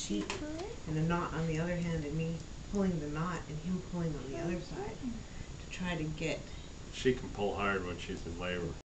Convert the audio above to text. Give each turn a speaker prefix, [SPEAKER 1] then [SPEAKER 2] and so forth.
[SPEAKER 1] sheet and a knot on the other hand, and me pulling the knot and him pulling on the other side to try to get.
[SPEAKER 2] She can pull hard when she's in labor.